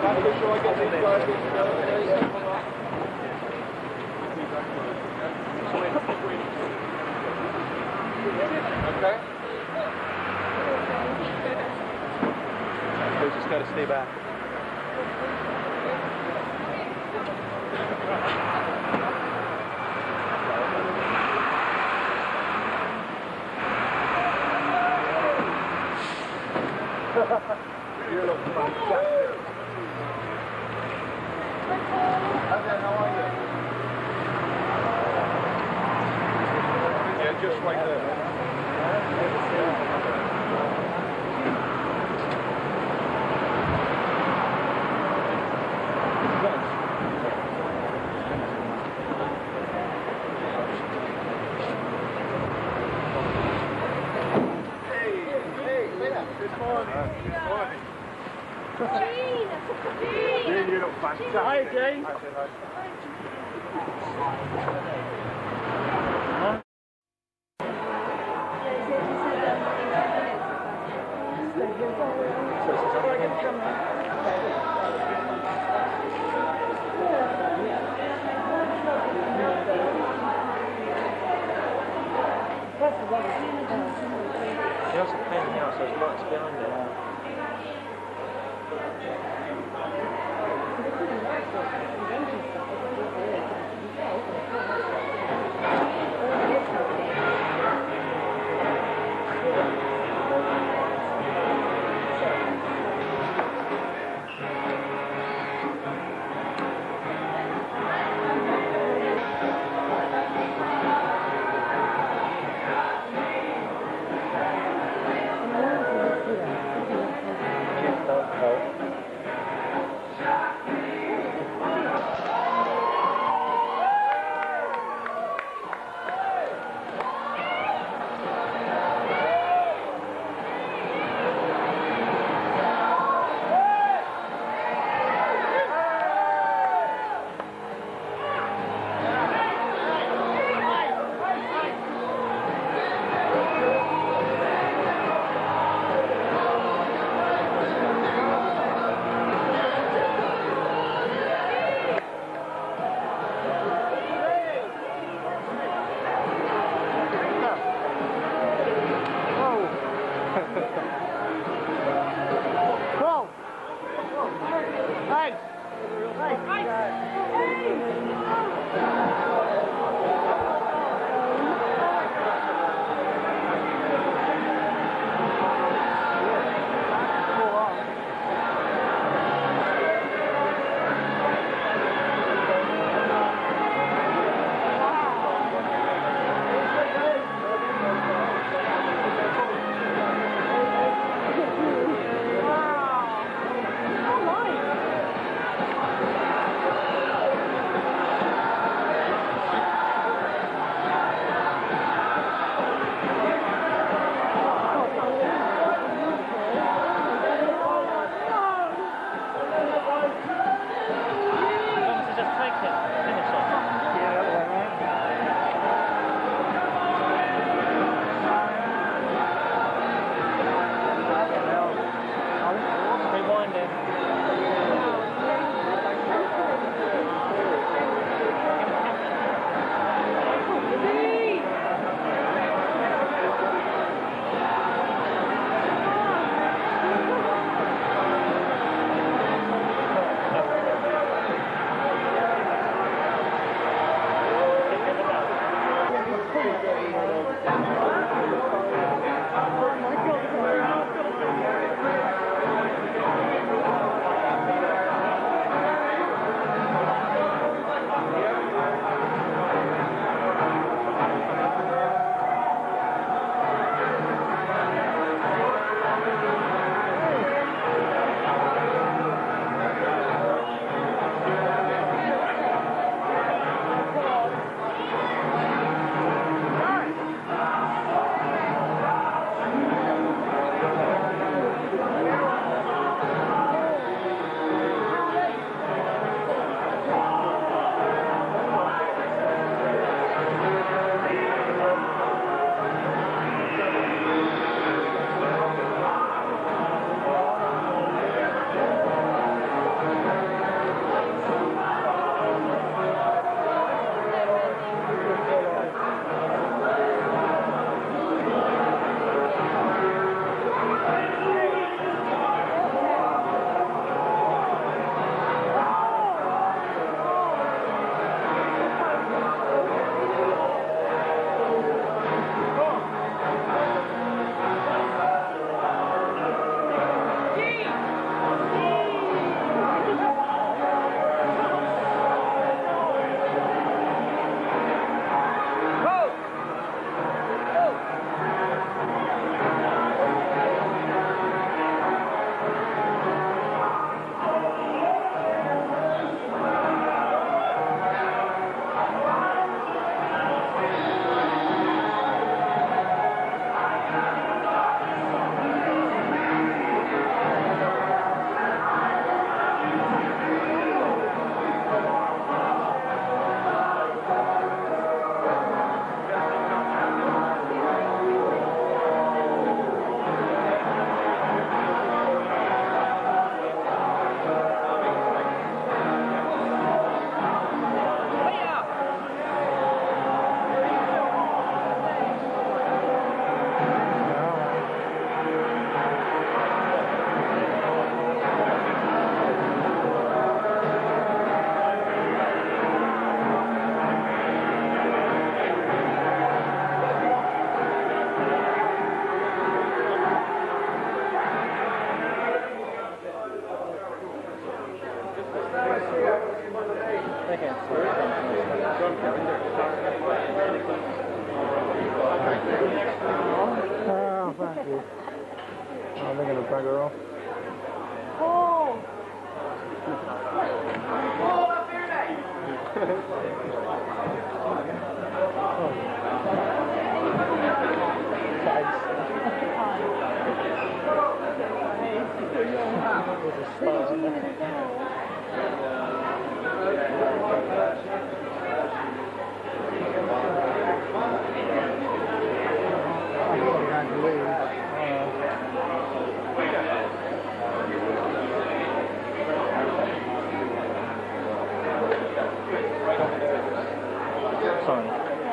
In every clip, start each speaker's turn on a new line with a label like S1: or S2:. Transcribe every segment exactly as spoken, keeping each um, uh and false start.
S1: Okay. So just got to stay back. You look fantastic. Okay, how are you? Yeah, just right there. Jane, you look fantastic. Hi, Jane. Hi, hi. He has a penthouse, there's lots behind it. Try to go off.
S2: Oh! Oh, up here,
S1: Sorry.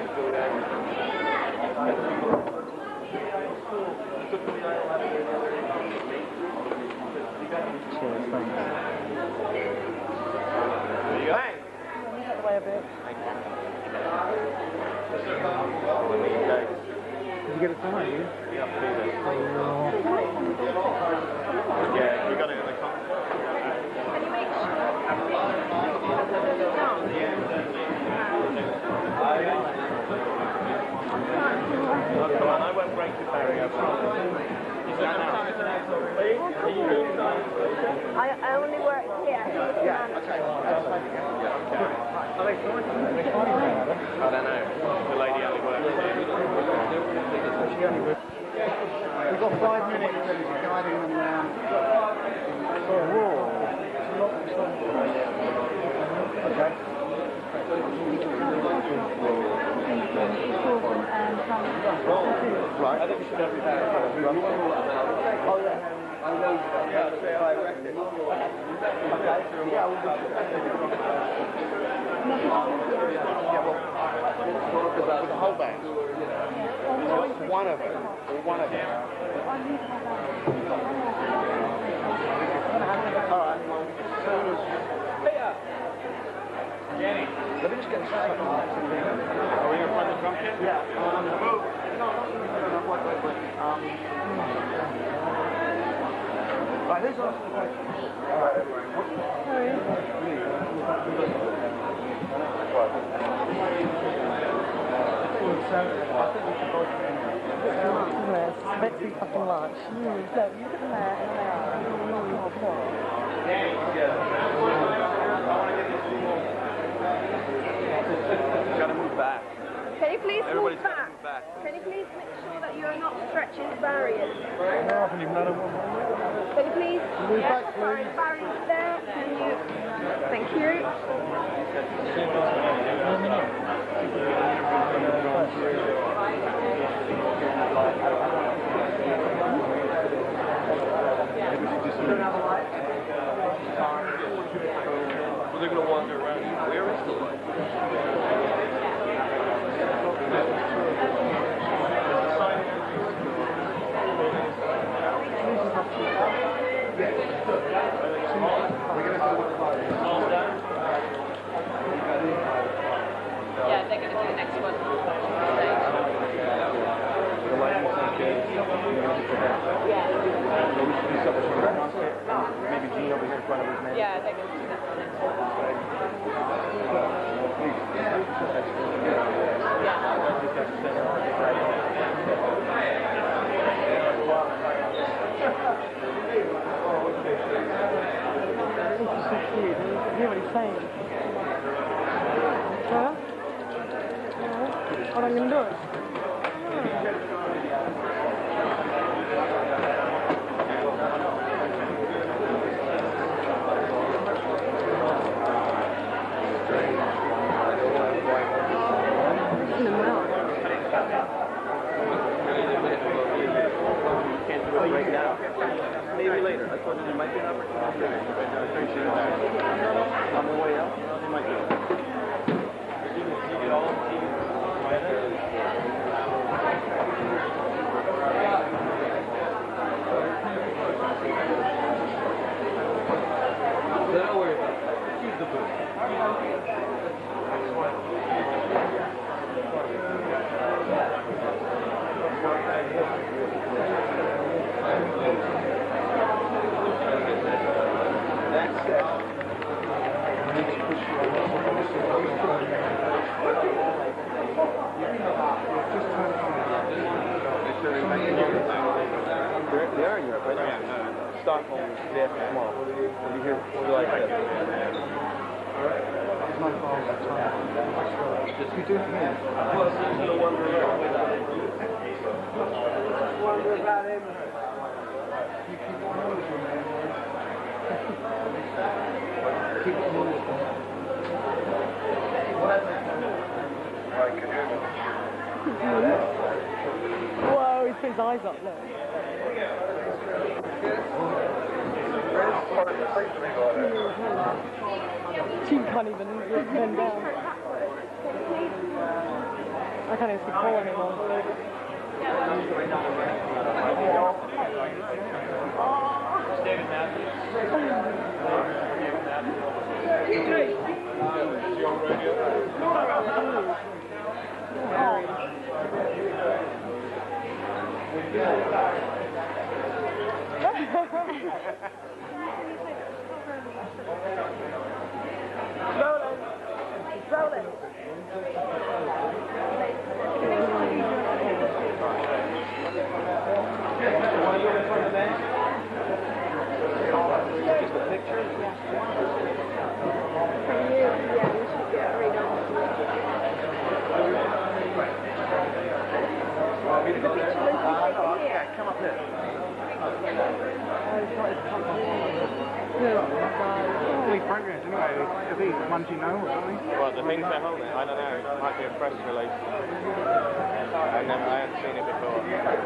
S1: Cheers, thanks. There you go. Hey!
S2: Move out the way a bit.
S1: Thank you.
S3: Did you get it tonight, you?
S1: Yeah, yeah, you got it in the car.
S2: Can you make
S1: Come on, I won't break the barrier.
S2: I, I only work here.
S1: Yeah, I'll tell you what. Are they I don't know. The lady only works here.
S3: We've got five minutes and she's guiding them down. Okay.
S1: Right. I think we should have that. Oh, yeah. I know. Yeah, say I reckon. Okay. Yeah, we'll do Yeah, well, talk about the whole band. Just one of them. Or one of them. All right. As soon as... Peter! Jenny. Let me just get started. Are we going to play the drum kit? Yeah. Um, move. No, no, no, no, wait, wait, wait. Um, right, who's asking the question? All right,
S2: Sorry. It's a bit too fucking much. Mm. Look, you look at there and there.
S1: Gotta move back.
S2: Can you please
S1: Everybody's
S2: move back?
S1: move back?
S2: Can you please make sure that you're not stretching the barriers?
S1: No, I haven't even had a one.
S2: Can you please?
S3: Move
S2: Yes,
S3: back,
S2: sorry,
S3: please.
S2: the barriers there. Can you? Thank you.
S1: Well, they're going to wander around. Where is the light?
S4: Yeah, they're going to do the next one.
S1: Maybe Gene over here in front of us.
S4: Yeah, they're going to do that one next one.
S2: I hear what he's saying. Huh? What am I going to do? In the mouth.
S1: Can't do it right now. Maybe later. I thought there might be an opportunity. I appreciate that. On the way out, you might do it. Don't worry about it. Keep the boot. That's it. They're in Europe, right? Stockholm is day after tomorrow. We'll be here July fifth.
S3: It's not far that time. Just you do it here.
S1: Wonder about him.
S3: You keep on moving, man. Keep on moving.
S2: Whoa, he's put his eyes up, look. She can't even bend down. I can't even see Paul anymore.
S1: David Matthews.
S2: Rolling. Rolling.
S1: Just a picture? Yeah, come up here.
S3: These programs anyway, are these ones you know or something?
S1: Well, the things they're holding, I don't know. It might be a press release. I never, I haven't seen it before.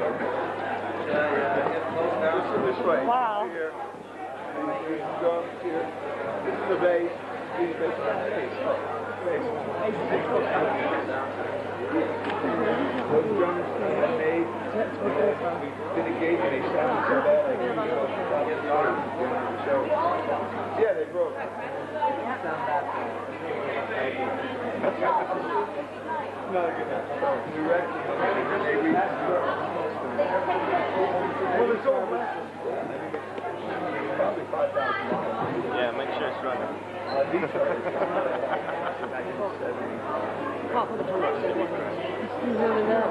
S1: This way.
S2: Wow.
S1: Here. Go up here. This is the base. This is the base. Base. Those drums that made, did a gauge and they sounded so bad. Yeah, they broke. Not a good one. Well, it's all probably five thousand. Yeah, make sure it's running.
S2: Can't put the connection in. He's really there.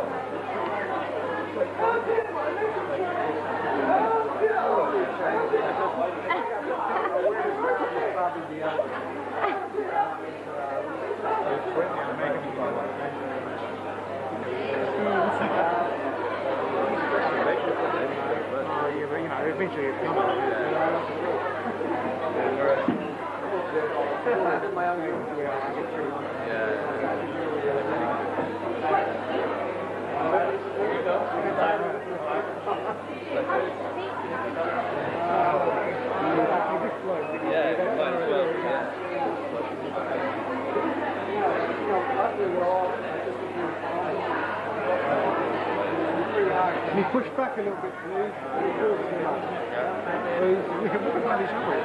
S3: Eventually it's coming. Can you push back a little bit, please? Please, we can look at this quick.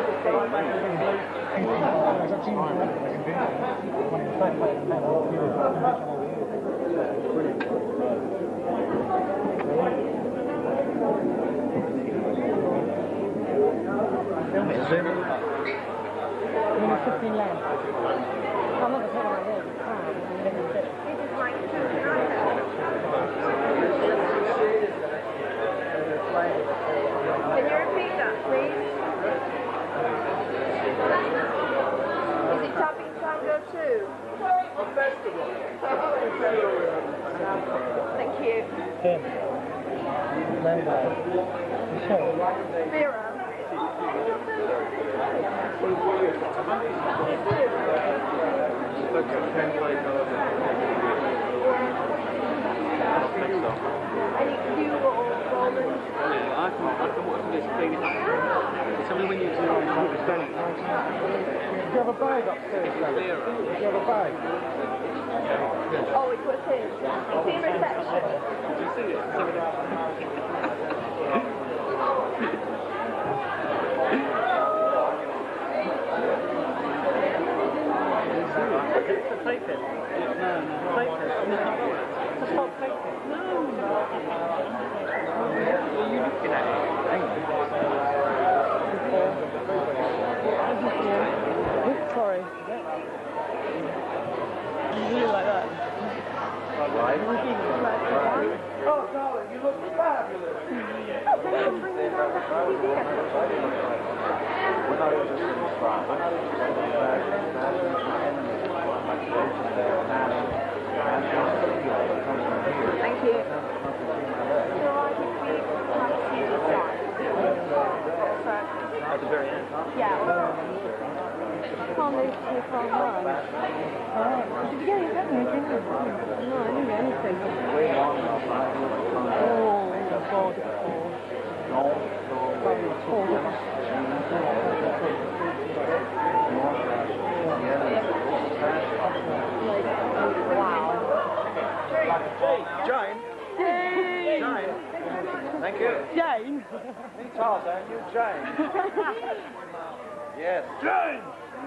S2: fifteen lanes. I'm not going to take my head.
S5: Can you repeat that, please? Is it tapping tango too? Thank you.
S2: Ten. Number.
S5: Vera. Any cue or Roland?
S1: Yeah, I can, I can watch this thing. Tell me when you do Stanley.
S3: Do you have a bag upstairs, Stanley? Do you have a bag?
S5: Oh, it was his. Team reception.
S1: Did you see it?
S2: It's a tape in. No, no. Tape in. No. Just not tape in. No.
S1: Are you looking at it?
S2: Sorry. You do it like that.
S1: Right.
S2: Oh, darling, you look fabulous.
S1: We're not interested in spot. We're not interested in fashion. Fashion is the enemy. Like coaches there, planning, and just feel that comes from here.
S5: Thank you.
S6: So I think we have to see the side.
S1: At the very end, huh?
S6: Yeah. Can't move too far away.
S2: Did you get any pepper? No, I didn't get anything.
S1: Way long enough.
S2: Oh, God, it's cold.
S1: No, no,
S2: It's cold.
S1: Jane?
S2: Jane!
S1: Jane? Thank you.
S2: Jane!
S1: Me, Charles, aren't you? Jane? Yes. Jane!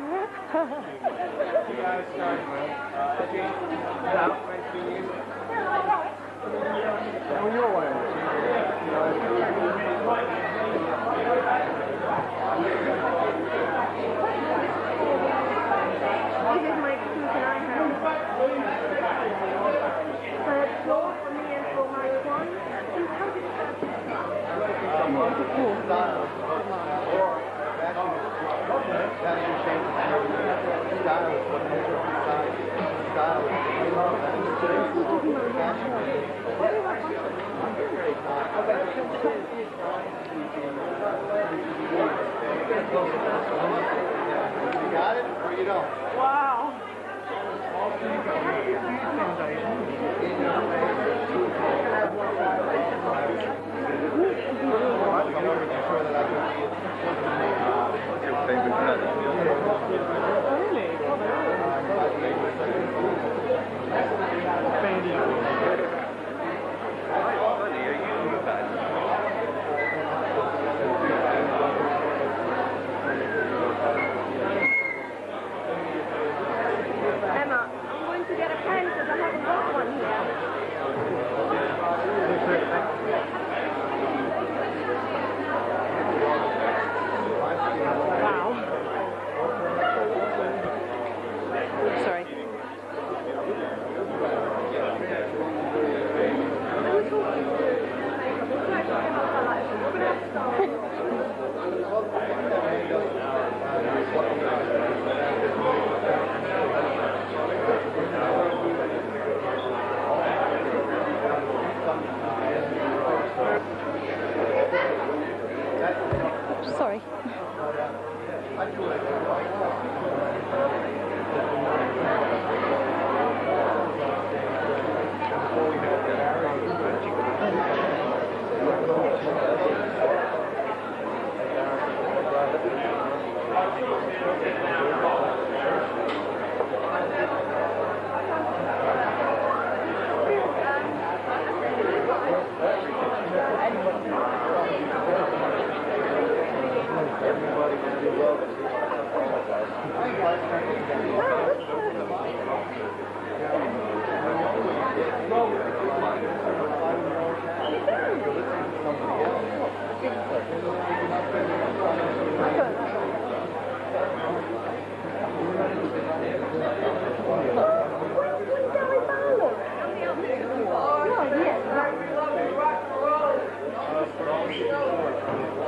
S6: This is my excuse and I have third floor for me and for my one. And how did
S3: You got it or you don't?
S2: Wow!
S6: Emma, I'm going to get a pen because I haven't got one here.
S5: Sorry. Sorry.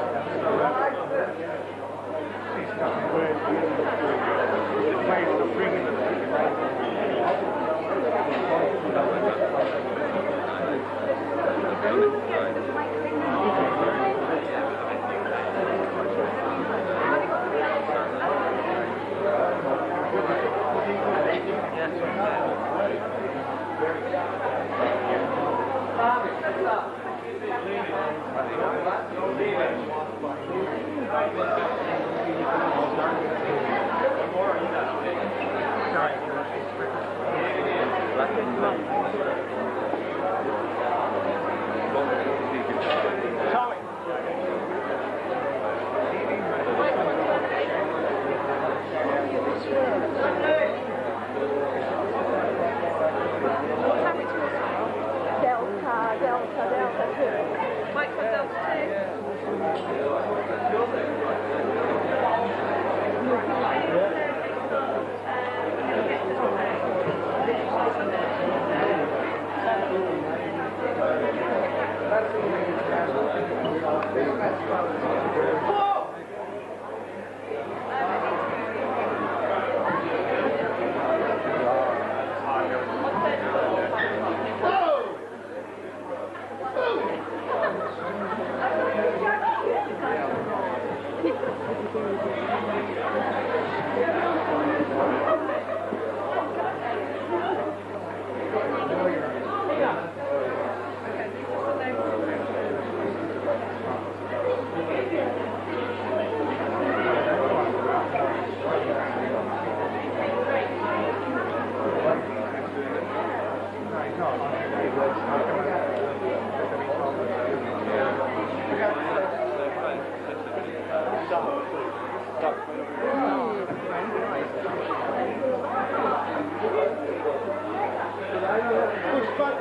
S1: Wait, the free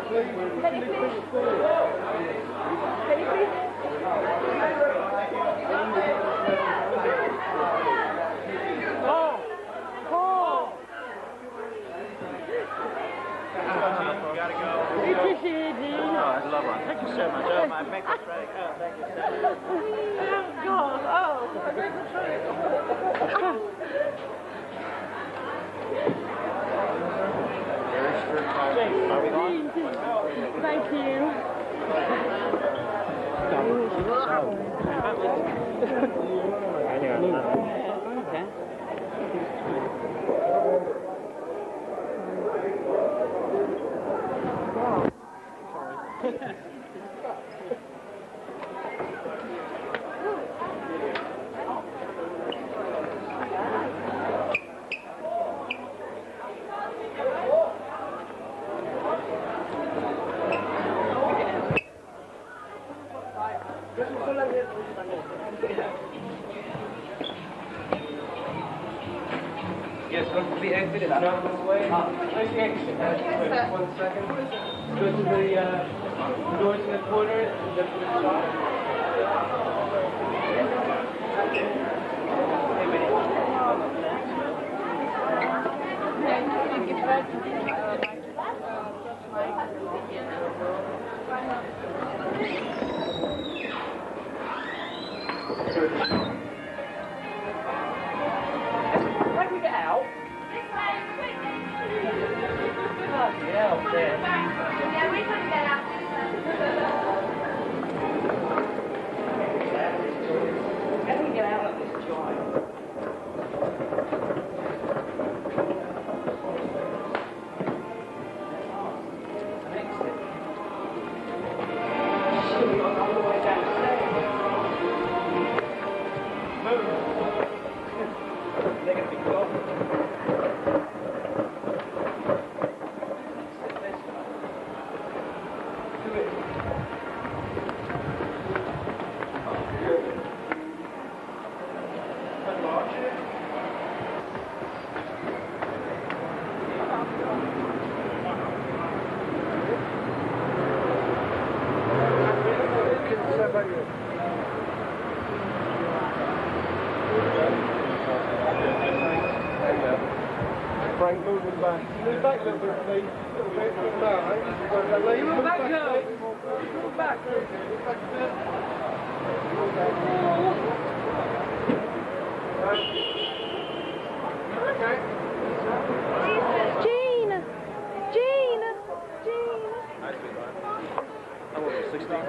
S3: please.
S6: Penny, please. Penny, please.
S2: Oh! Oh!
S1: You gotta go.
S2: We appreciate it.
S1: Oh, that's a love one. Thank you so much. Oh, my makeup's ready. Oh, thank you so much.
S2: Oh, God. Oh.
S1: Are we on?
S6: Thank you.
S2: Okay.
S1: Yes, go to the exit and out this way. Where's the exit? Wait one second. Go to the uh, doors in the corner. The How do we get out? Bloody hell, there.
S6: Yeah, we couldn't get out.
S1: How do we get out of this joint?
S3: Frank, moving back. Move back a little bit, please. A little bit. Move down, eh? Move back, girl. Move back. Move back a bit. Okay.
S6: Jean! Jean! Jean!
S1: Hi, sweetheart. How old are you, sixteen?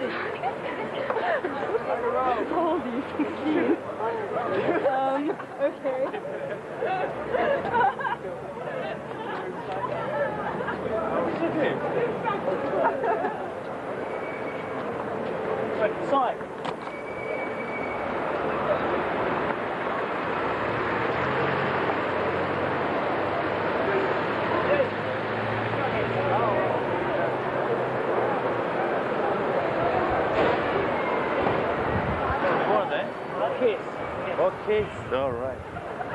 S6: How old are you? sixteen. um, okay.
S2: Right, side.
S1: What are they?
S2: Kiss.
S1: Oh, kids. All right.